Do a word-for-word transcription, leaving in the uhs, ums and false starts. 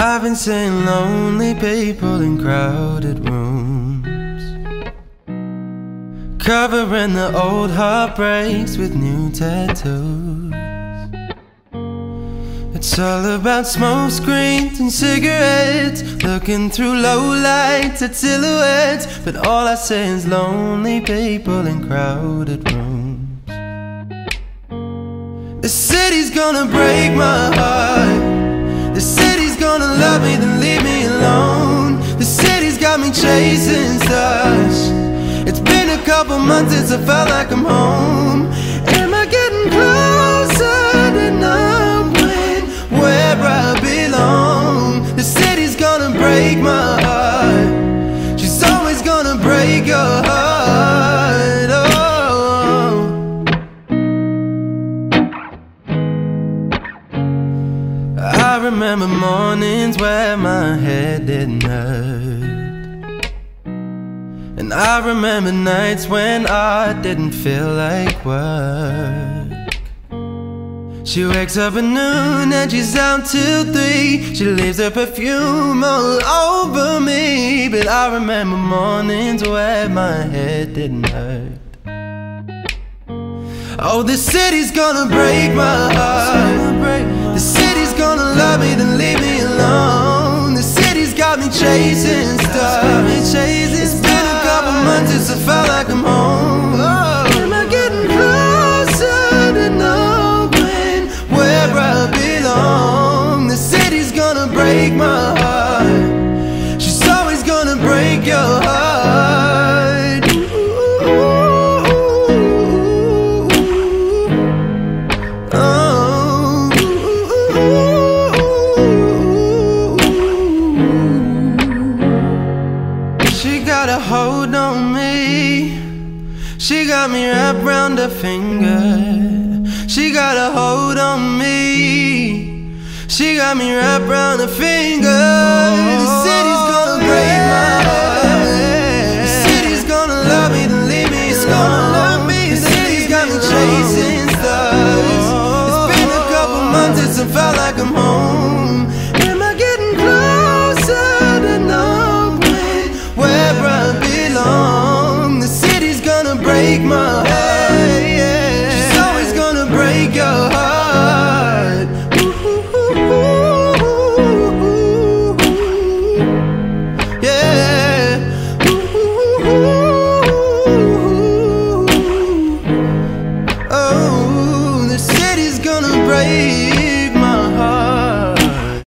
I've been seeing lonely people in crowded rooms, covering the old heartbreaks with new tattoos. It's all about smoke screens and cigarettes, looking through low lights at silhouettes. But all I see is lonely people in crowded rooms. The city's gonna break my heart. The city's gonna love me, then leave me alone. The city's got me chasing stars. It's been a couple months since I felt like I'm home. Am I getting closer to knowing where I belong? The city's gonna break my heart. She's always gonna break your heart. Oh. I remember mornings where my head didn't hurt, and I remember nights when I didn't feel like work. She wakes up at noon and she's out till three. She leaves her perfume all over me. But I remember mornings where my head didn't hurt. Oh, the city's gonna break my heart. The city's gonna love me, then leave me alone. The city's got me chasing stars. It's been a couple months since I felt like I'm home. Oh, am I getting closer to knowing where I belong? The city's gonna break my heart. She's always gonna break your heart. She got a hold on me. She got me wrapped round her finger. She got a hold on me. She got me wrapped round her finger. The city's gonna break my heart. The city's gonna love me, then leave me alone. The city's got me chasing stars. It's been a couple months since I felt like I'm home. Am I getting closer to knowing where I belong? The city's gonna break my heart. She's always gonna break your heart. Yeah. Oh, the city's gonna break